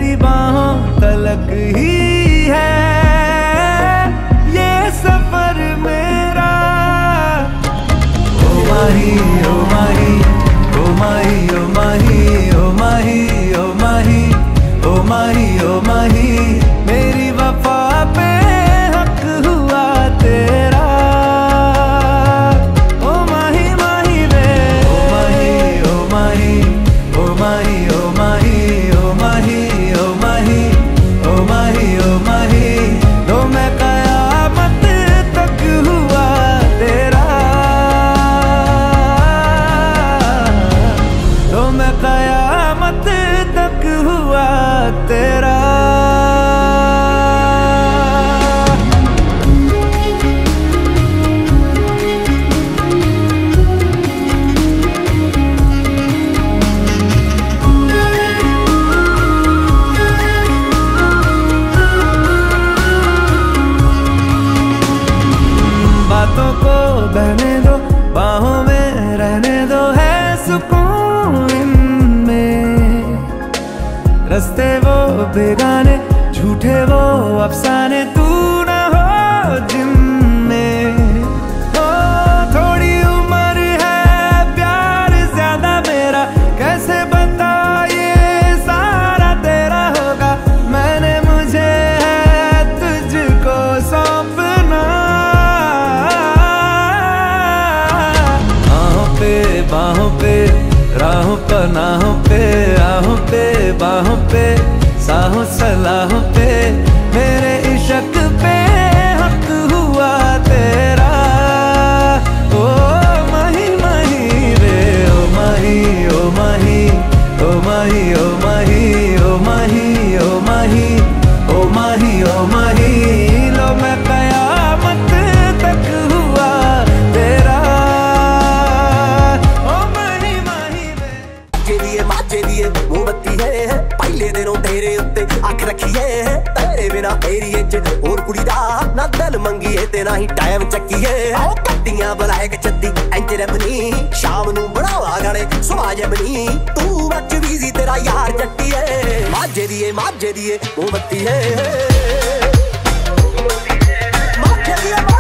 तेरी बाहों तलक ही है ये सफर मेरा। ओ माही ओ माही ओ माही ओ माही ओ माही ओ माही ओ माही ओ माही मेरी वफा पे हक हुआ तेरा। ओ माही माही वे ओ माही ओ माही ओ माही ओ माही ओ माही ओ माही ओ माही ओ माही तो मैं कयामत तक हुआ तेरा। तो मैं कयामत तक हुआ तेरा। बातों को बहने दो, बाहों में रहने दो, है सुकून इनमें। रस्ते वो बेगाने, झूठे वो अफसाने, तू ना हो जिनमें। ओ थोड़ी उम्र है, प्यार ज्यादा मेरा, कैसे बता ये सारा तेरा होगा। मैंने मुझे है तुझको सौंपना। बाहों पे राहों पनाहों पे आहों पे बाहों पे साहों सलाहों पे मेरे इश्क पे हक हुआ तेरा। ओ माही माही रे ओ माही ओ माही ओ माही ओ माही ओ माही ओ माही ओ माही ओ माही लो मैं कयामत तक हुआ तेरा। मोमबत्ती है पहले दिनों तेरे उत्ते अख रखिए तेरे बिना एरिए च और कुड़ी दा ना दिल मंगीए ते ना ही टाइम चक्कीए। आओ कट्टियां बुलाए कचद्दी इंज रबनी शाम नू बनावा गाने सुभाज बनी तू मच बीजी तेरा यार जट्टीए। माझे दिए मोमबत्ती है माझे दिए